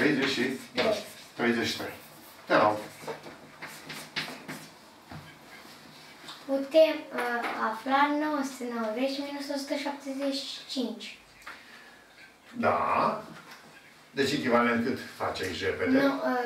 33. Te rog. Putem afla 990 minus 175. Da. Deci echivalent cât face aici repede?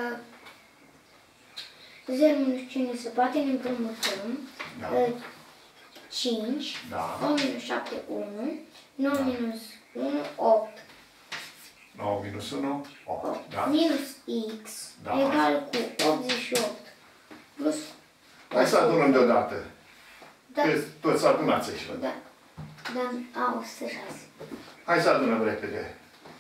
0 minus 5 se poate, ne împrumutăm. Da. 5. Da. 9 minus 7, 1. 9 minus 1, 8. 9 minus 1, 8. Da. Minus x egal cu 88 plus... Hai să adunăm deodată. Da. Că toți adunați aici. Da. Da, 106. Hai să adunăm repede.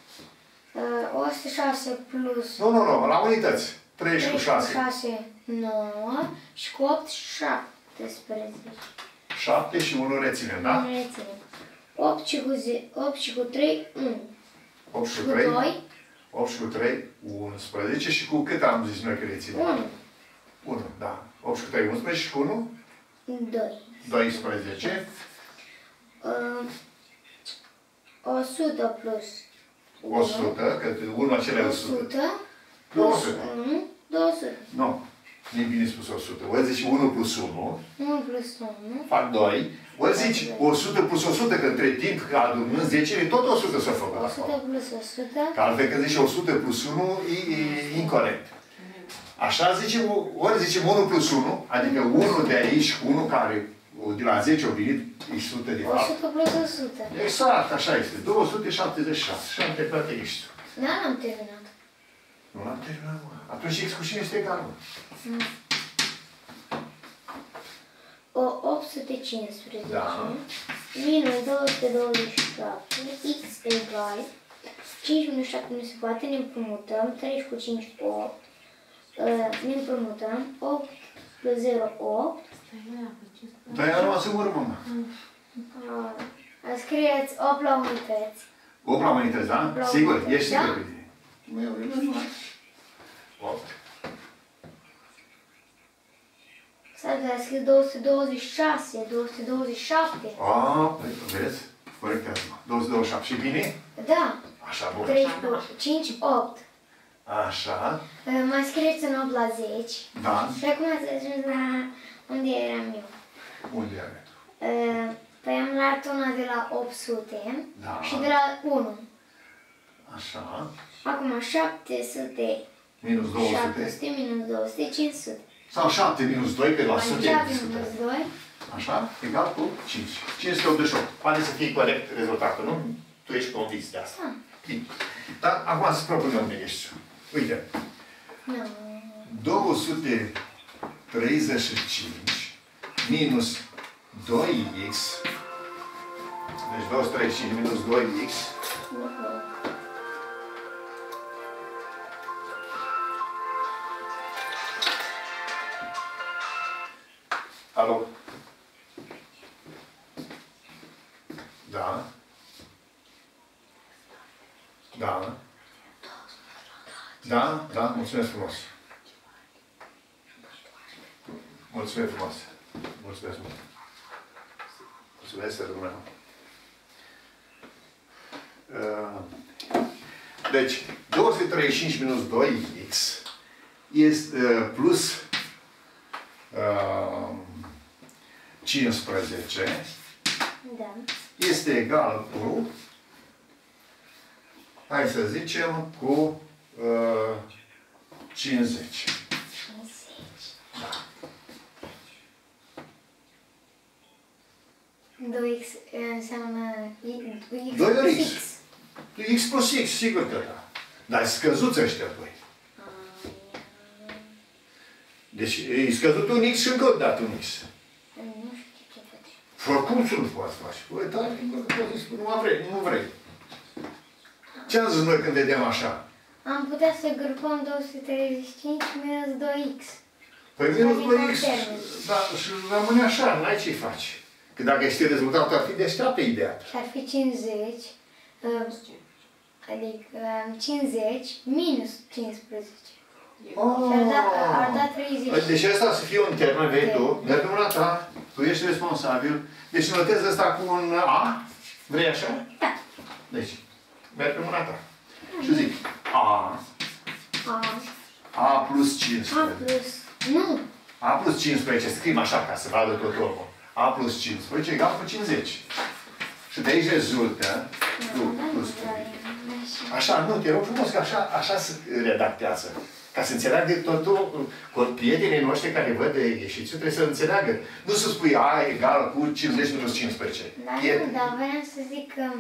106 plus... Nu, la unități. 3 cu 6. 6, 9 și cu 8, 17. 7 și 1 reținem, da? 1 reținem. 8 și cu 3, 1. 8 și cu 3, 2. 8 și cu 3, 11. Și cu cât am zis noi că reținem? 1. 1, da. 8 și cu 3, 11 și cu 1? 2. 12. 100 plus 100, că 1 acela e 100. 100 200. plus 1, 200. Nu, nu e bine spus 100. Ori zici 1 plus 1. 1 plus 1. Fac 2. Ori zici 100 plus 100, că între timp, că adunând 10, e tot 100 s-a făcut. 100 plus 100. Că altfel când zici 100 plus 1, e incorect. Așa zicem, ori zicem 1 plus 1, adică 1 de aici cu 1 care de la 10 a venit, e 100 de fapt. 100 plus 100. Exact, așa este. 276. Și am terminat aici. Da, n-am terminat. Nu l-am terminat, mă. Atunci x cu cine este egal, mă? 815 Da. minus 227, x egal 5 minus 7 nu se poate, ne împrumutăm, 3 cu 5, 8, ne împrumutăm, 8 plus 0, 8. Dar ea a rămas în urmă, mă. Scrieți 8 la unități. 8 la unități, da? Sigur, ești sigur pe tine. 8. S-ar scris 226, 227. Păi, vezi? Corectează-mă. 227. Și bine? Da. Așa, bun. 3 cu 5, 8. Așa. Mai scrieți un 8 la 10. Da. Și acum ați ajuns la unde eram eu. Unde are? Păi am luat una de la 800 Da. și de la 1. Așa. Acum 700 Minus 200. 700 minus 200, 500. Sau 7 minus 2, că la 100 7 e 100. minus 2. Așa? Egal cu 5. 588. Pare să fie corect rezultatul, nu? Tu ești convins de asta. Bine. Dar acum să propun eu unde ești. Uite. 235 minus 2x. Deci 235 minus 2x. Alo? Da? Da? Da? Da? Mulțumesc frumos. Mulțumesc frumos. Mulțumesc mult. Mulțumesc, să rămână. Deci, 235 minus 2x este plus 15 Da. este egal cu, hai să zicem, cu 50. 50. Da. 2x înseamnă x 2 ori plus x. X plus x, sigur că da. Dar scăzuți ăștia doi. Deci e scăzut un x și încă o dată un x. Nu știu ce faci. Fără cum să nu poți face? Băi, dar nu vrei. Ce am zis noi când vedem așa? Am putea să grupăm 235 minus 2x. Păi minus 2x, da, și rămâne așa, n-ai ce-i faci. Că dacă știi rezultatul, ar fi deșteaptă ideea. Și ar fi 50, adică 50 minus 15. Ar da 30. Deci asta să fie un termen, vei tu, mergem la ta, tu ești responsabil. Deci notezi asta cu un A, vrei așa? Da. Deci, mergem la ta. Și zic, A A plus A 15. plus... Nu. A plus 15, scriem așa ca să vadă tot omul. A plus 15 egal cu 50. Și de aici rezultă plus. Așa, nu, te rog frumos, că așa se redactează. Ca să înțeleagă totul, cu prietenii noștri care văd de ieșiți, trebuie să înțeleagă. Nu să spui A egal cu 50 minus 15. Da, nu, dar vreau să zic că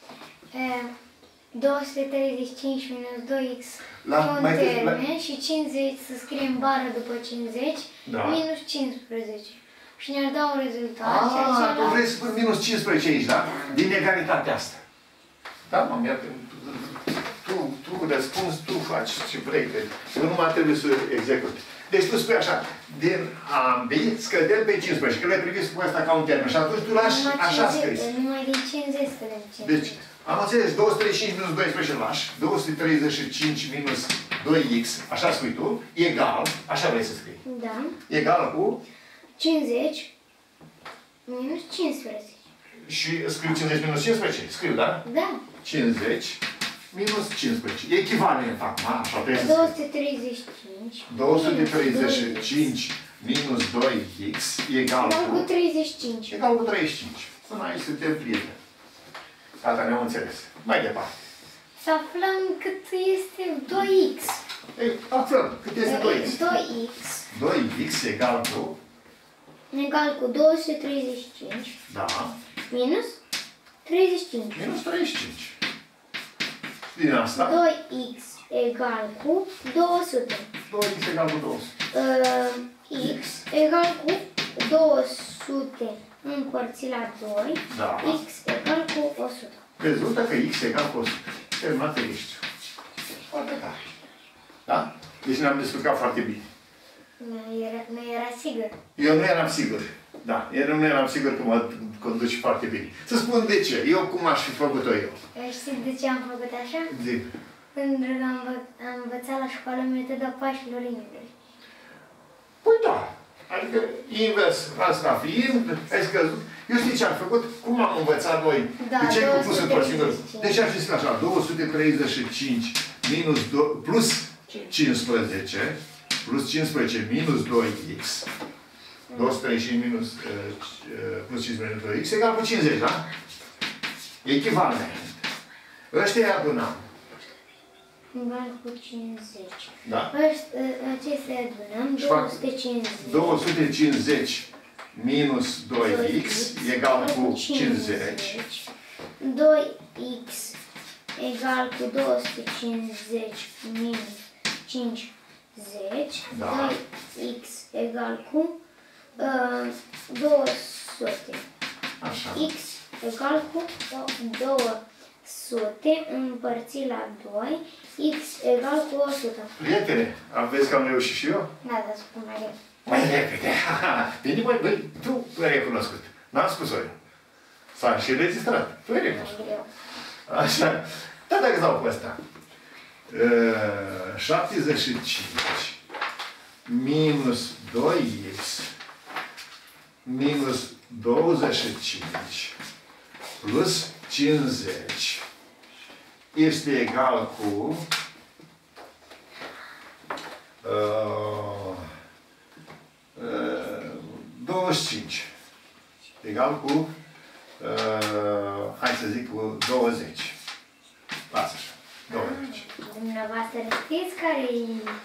235 minus 2x e un termen și 50 să scriem bară după 50 minus 15. Și ne-ar da un rezultat. Tu vrei să pui minus 15 aici, da? Din egalitatea asta. Da, mă, tu răspunzi, tu faci ce vrei. Eu numai trebuie să execut. Deci tu spui așa, din ambii scădem pe 15, că le priviți cu asta ca un termen. Și atunci tu lași așa scris. Numai din 50 scădem 50. Deci, am înțeles, 235 minus 12 îl lași, 235 minus 2x, așa spui tu, egal, așa vrei să scrii. Da. Egal cu 50 minus 15. și scriu 50 minus 15? Scriu, da? Da. 50 minus 15. E echivalent acum, așa trebuie să 235. 235 minus 2x egal cu 35. Egal cu 35. Până aici suntem prieteni. Gata, ne-am înțeles. Mai departe. Să aflăm cât este 2x. Ei, aflăm cât este 2x. 2x. 2x egal cu... Egal cu 235. Da. Minus 35. Minus 35. Din asta? 2x egal cu 200. 2x egal cu 200. X egal cu 200 împărțit la 2. Da. X egal cu 100. Rezultă că x egal cu 100. Terminat ești. Foarte tare. Da? Deci ne-am descurcat foarte bine. Nu era sigur. Eu nu eram sigur. Da, eu nu eram sigur că mă conduci foarte bine. Să spun de ce. Eu cum aș fi făcut-o eu. Știi de ce am făcut așa? Zi. Pentru că am învățat la școală metoda pașilor inimii. Păi da. Adică invers, asta fiind, ai scăzut. Eu știi ce am făcut? Cum am învățat noi? Da, de ce ai pus în porținuri? Deci am zis așa, 235 minus 2, plus 15, plus 15 minus 2x, 235 minus plus 15 minus 2x, egal cu 50, da? Echivalent. Ăștia adunăm. Egal cu 50. Da? Acestea adunăm, 250. 250 minus 2x egal cu 50. 2x egal cu 250 minus 50. Da. 2x egal cu 200. Așa. X egal cu 200 împărțit la 2. X egal cu 100. Prietene, vezi că am reușit și eu? Da, dar spun mai repede. Mai repede. Bine, băi, tu ai recunoscut. N-am spus-o eu. S-a și registrat. Tu ai recunoscut. Mai greu. Așa. Da, dacă dau pe ăsta. 75 minus 2x minus 25 plus 50 este egal cu 25. Egal cu hai să zic cu 20. Lasă așa. 20. Dumneavoastră știți care-i...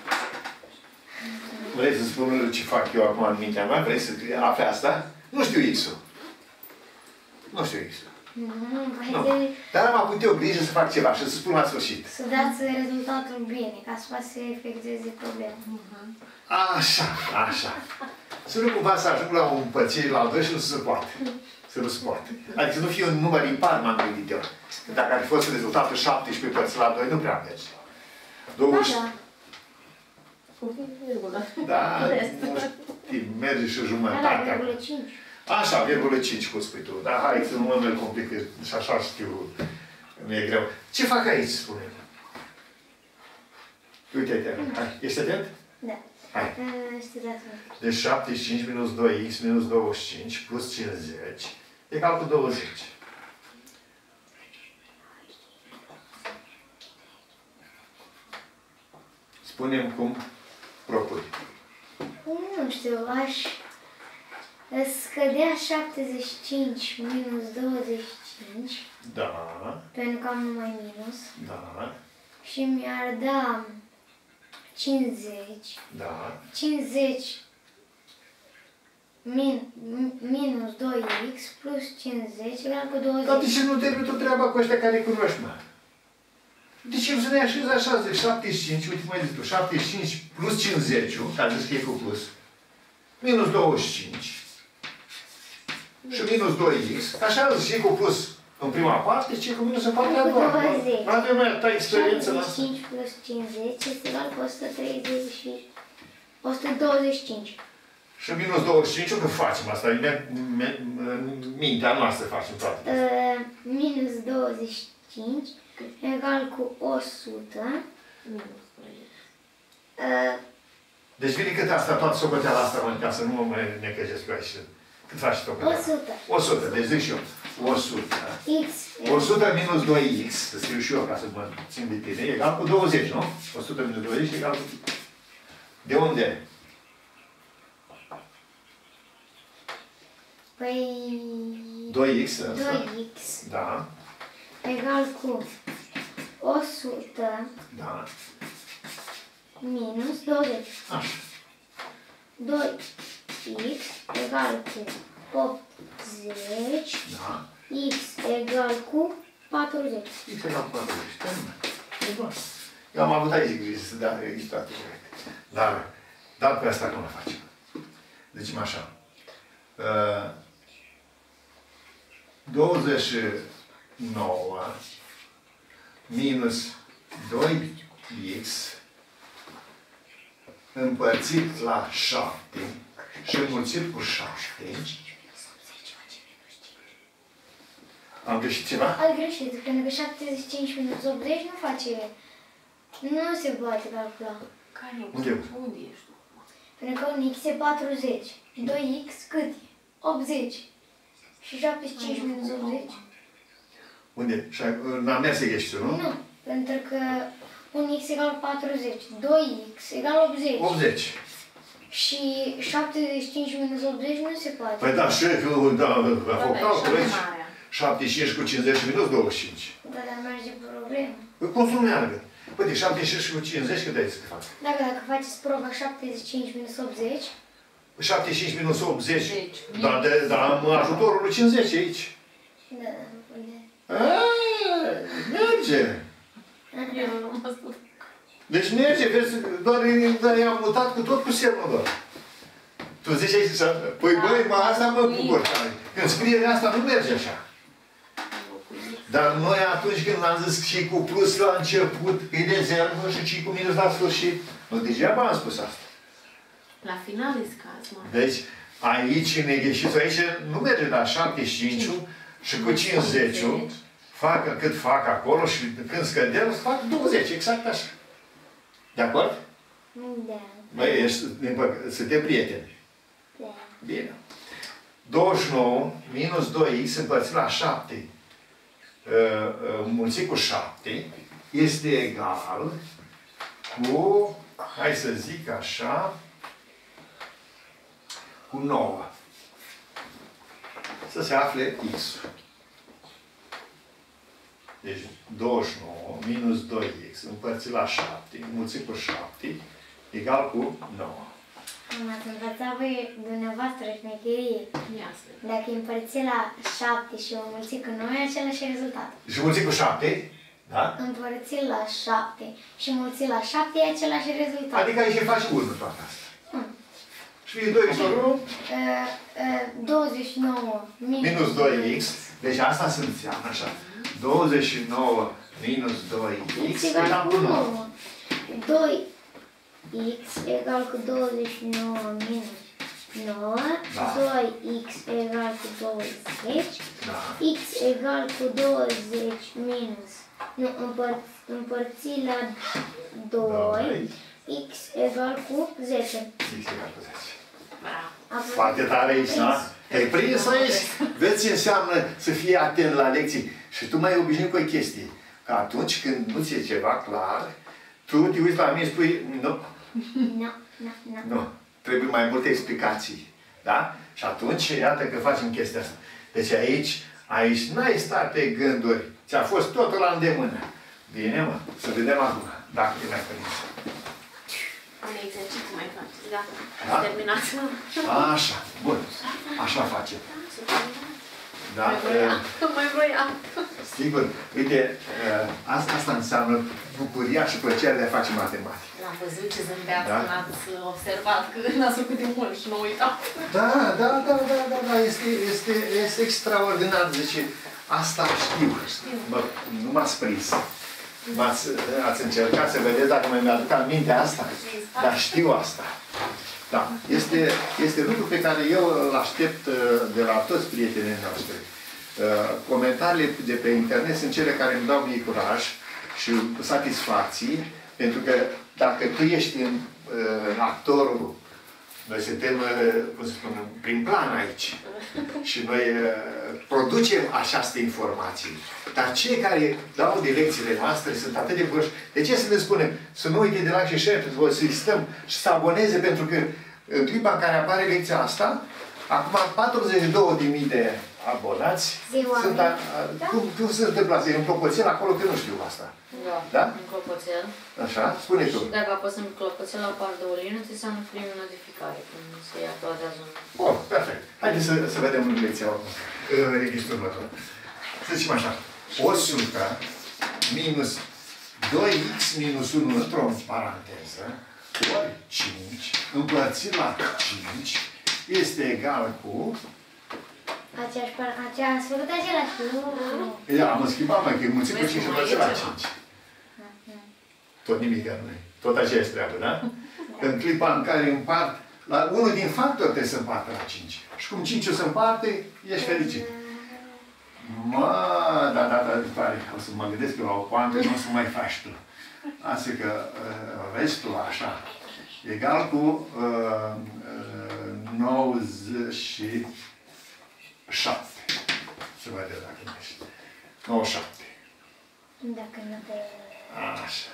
Vrei să spun ce fac eu acum în mintea mea? Vrei să afli asta? Nu știu X-ul. Nu știu X-ul. Nu. Dar am avut eu grijă să fac ceva și să spun la sfârșit. Să dați rezultatul bine, ca să poată să efectueze problema. Așa, așa. Să nu cumva să ajung la o împărțire la al doilea și nu se poate. Să nu se poate. Adică să nu fie un număr impar, m-am gândit eu. Că dacă ar fi fost rezultatul 17 părți la 2, nu prea merge. 20... Da, da. Da, nu știu, merge și jumătate. 0,5. Așa, 0,5, cum spui tu. Dar hai să nu mă mai complic, și așa știu, nu e greu. Ce fac aici, spune-mi? Uite-te, hai, ești atent? Da. Hai. Știu de asta. Deci 75 minus 2x minus 25 plus 50 egal cu 20. Spunem cum propui? Nu știu, aș scădea 75 minus 25, Da. pentru că am numai minus, Da. și mi-ar da 50. Da. 50 minus 2x plus 50 egal cu 20. Dar de ce nu termini tot treaba cu ăștia care cunoști, mă? De ce nu să ne așezi așa, zic, 75, uite mai zic tu, 75 plus 50, care zis că e cu plus, minus 25 și minus 2x, așa zic, e cu plus în prima parte, ce e cu minus în partea a doua. Nu avem mai atâta experiență la asta. 75 plus 50 este egal cu 130 și 125. Și minus 25, cum facem asta? Mintea noastră facem toate. Minus 25 egal cu 100. Deci vine cât asta, toată socoteala asta, mă, ca să nu mă mai necăjesc pe aici. Cât faci socoteala? 100. 100, deci zic și eu. 100. X. 100 minus 2x, să scriu și eu ca să mă țin de tine, egal cu 20, nu? 100 minus 20 egal cu... De unde? Păi... 2x, 2x da, egal cu 100 da, minus 20. așa. 2x egal cu 80. Da. X egal cu 40. X egal cu 40. Termină. E bun. Eu am avut aici grijă să dea aici toate corect. Dar pe asta cum o facem? Zicem așa. 29 minus 2x împărțit la 7 și înmulțit cu 7. Am greșit ceva? Ai greșit, pentru că 75 minus 80 nu face... Nu se poate calcula. Unde? Unde ești tu? Pentru că un x e 40. 2x cât e? 80. Și 75 minus 80? Unde? N-am mers exercițiul, nu? Nu, pentru că un x egal 40. 2x egal 80. 80. Și 75 minus 80 nu se poate. Păi da, șeful, da, a făcut calcul aici. 75 cu 50 minus 25. Da, dar merge problemă. Păi cum să nu meargă? Păi de 75 cu 50 cât ai să fac? Dacă faceți proba 75 minus 80, 75 minus 80, 10. dar am ajutorul lui 50 aici. da, nu pune. Merge. Eu nu am spus. Deci merge, vezi, doar i-am mutat cu tot cu semnul doar. Tu zici aici, păi băi, asta mă bucur. Când scrie asta nu merge așa. Dar noi atunci când am zis și cu plus la început, e rezervă și cu minus la sfârșit. Nu degeaba am spus asta. La final e scaz, mă. Deci, aici, în exercițiul aici, nu merge la 75 și cu 50 facă cât fac acolo și când scădem, fac 20, exact așa. De acord? Da. Băi, suntem prieteni. Da. Bine. 29 minus 2x împărțit la 7 mulțit cu 7 este egal cu, hai să zic așa, cu 9. Să se afle x-ul. Deci 29 minus 2x împărțit la 7 mulțit cu 7 egal cu 9. Ați învățat voi dumneavoastră șmecherie. Ia să vedem. Dacă îi împărți la 7 și o mulți cu 9, e același rezultat. Și mulțit cu 7, da? Împărți la 7 și mulți la 7 e același rezultat. Adică aici faci 1 toată asta. Și vine 2x ori 1 29 minus 2x. Deci asta se înseamnă așa. 29 minus 2x egal cu 9. 2x egal cu 29 minus 9. Da. 2x egal cu 20. Da. X egal cu 20 minus. Nu, împărțit la 2. X egal cu 10. X egal cu 10. Bravo. Foarte tare aici, da? Te-ai prins aici? Vezi ce înseamnă să fii atent la lecții. Și tu mai obișnuit cu o chestie. Că atunci când nu ți-e ceva clar, tu te uiți la mine și spui, nu, Nu. Nu. Trebuie mai multe explicații. Da? Și atunci, iată că facem chestia asta. Deci aici n-ai stat pe gânduri. Ți-a fost totul la îndemână. Bine, mă. Să vedem acum. Dacă e mai părinți. Un exercițiu mai faceți. Gata. Da? Ați terminat. Așa. Bun. Așa facem. Da? Mai vroiam. Sigur. Uite, asta înseamnă bucuria și plăcerea de a face matematică. L-am văzut ce zâmbeați Da? când ați observat că n-ați făcut de mult și nu uitam. Da. Este extraordinar. Deci, asta știu. Nu m-ați prins. Ați încercat să vedeți dacă mai mi-aduc aminte asta. Dar știu asta. Da. Este lucru pe care eu îl aștept de la toți prietenii noștri. Comentariile de pe internet sunt cele care îmi dau mie curaj și satisfacții, pentru că dacă tu ești în actorul, noi suntem, cum să spun, prin plan aici. Și noi producem această informație. Dar cei care dau de lecțiile noastre sunt atât de bucuroși. De ce să le spunem? Să nu uite de like și share, să-i stăm și să aboneze, pentru că în clipa în care apare lecția asta, acum 42.000 de abonați. Sunt cum se întâmplă asta? E un clopoțel acolo, că nu știu asta. Da? Un clopoțel. Așa? Spune tu. Și dacă apăsăm clopoțel la par de o lină, ți se primi notificare când se actualizează un... Bun, perfect. Haideți să vedem în lecția registrul următor. Să zicem așa. 100 minus 2x minus 1 într-o paranteză ori 5 împărțit la 5 este egal cu... Ați făcut același lucru. Ia, am schimbat, mai că e mulțit cu 5 împărțit la 5. Tot nimic nu e. Tot aceeași treabă, da? În clipa în care împart, la unul din factori trebuie să împartă la 5. Și cum 5 o să împarte, ești fericit. Da, pare. O să mă gândesc că la o poantă nu o să mai faci tu. Asta că restul așa, egal cu 97. Să vedem dacă nu ești. 97. Dacă nu te... Așa.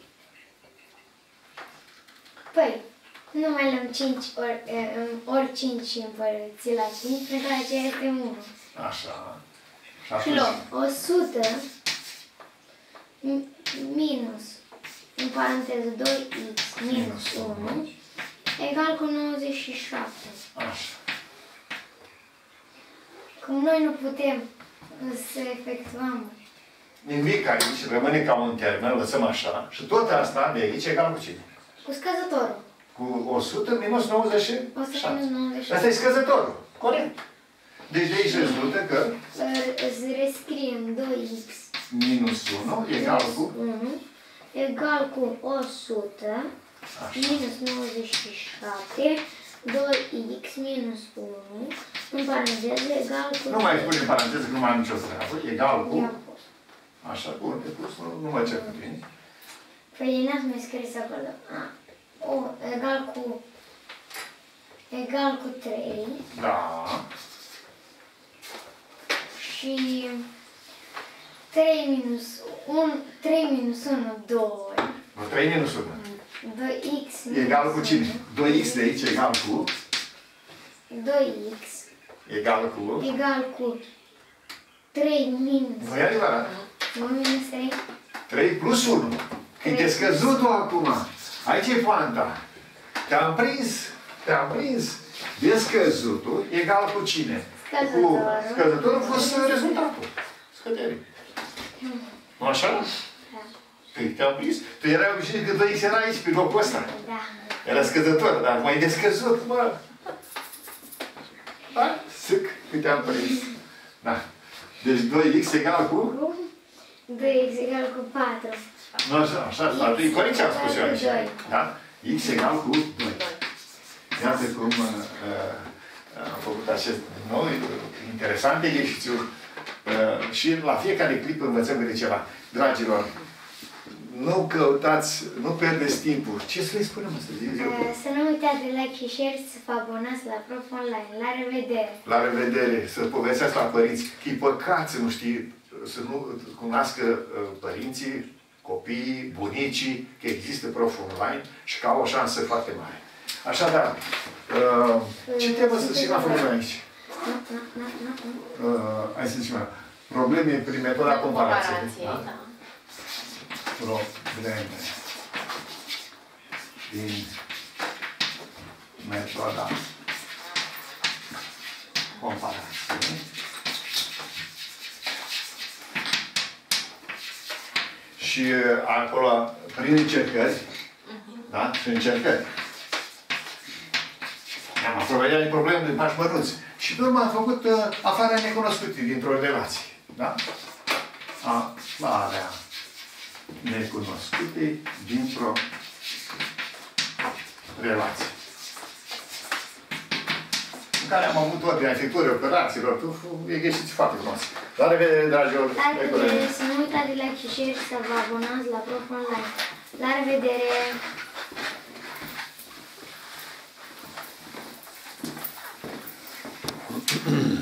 Păi, nu mai luăm 5 ori 5 și împărțit la 5, pentru că aceea este 1. Așa. Și luăm 100 minus, în paranteză, 2x minus 1 egal cu 97. Așa. Cum noi nu putem să efectuăm Nimic aici rămâne ca un termen, lăsăm așa. Și tot asta de aici egal cu cine? cu scăzătorul. Cu 100 minus 97. 100 minus 97. Asta e scăzătorul. Corect. Deci de aici rezultă că Îți rescriem 2x minus 1 egal cu 1 egal cu 100 așa. minus 97 2x minus 1 în paranteză egal cu... Nu mai spune în paranteză că nu mai am nicio treabă. Egal cu... I-am pus. Așa, bun, de pus, nu mă cer cu tine. Păi n-ați mai scris acolo. Egal cu 3 Da. și 3 minus 1, 2. 3 minus 1. 2x minus Egal cu cine? 2x de aici egal cu... 2x Egal cu... 3 minus... Nu e adevărat. 1 minus 3. 3 plus 1. E descăzutul acum. Aici e poanta. Te-am prins. Descăzutul egal cu cine? Cu scăzătorul plus rezultatul. Scădere. Nu așa? Da. Păi te-am prins. Tu erai obișnuit că 2x era aici, pe locul ăsta. Da. Era scăzător, dar mai descăzut, mă. Da? Sâc, că te-am prins. Da. Deci 2x egal cu? 2x egal cu 4. Nu așa, e corect ce am spus eu aici. Da? X egal cu 2. Iată cum am făcut acest nou, interesant exercițiu. Și la fiecare clip învățăm câte ceva. Dragilor, nu căutați, nu pierdeți timpul. Ce să le spunem astăzi? Să nu uitați de like și share, să vă abonați la Prof Online. La revedere! La revedere! Să povestească la părinți. Că e păcat să nu știi, să nu cunoască părinții copiii, bunicii, că există prof online și că au o șansă foarte mare. Așadar, ce temă să zicem la aici? Hai să zicem, probleme prin metoda comparației. Da? Probleme din metoda comparației. Și acolo, prin încercări, da? Prin încercări. Am apropiat de probleme de pași mărunți. Și pe urmă am făcut aflarea necunoscută dintr-o relație. Da? Aflarea necunoscute dintr-o relație. În care am avut ordinea efectuării operațiilor. E găsiți foarte frumos. La revedere, dragilor! La revedere! Să nu uitați de like și share și să vă abonați la Prof Online. La revedere!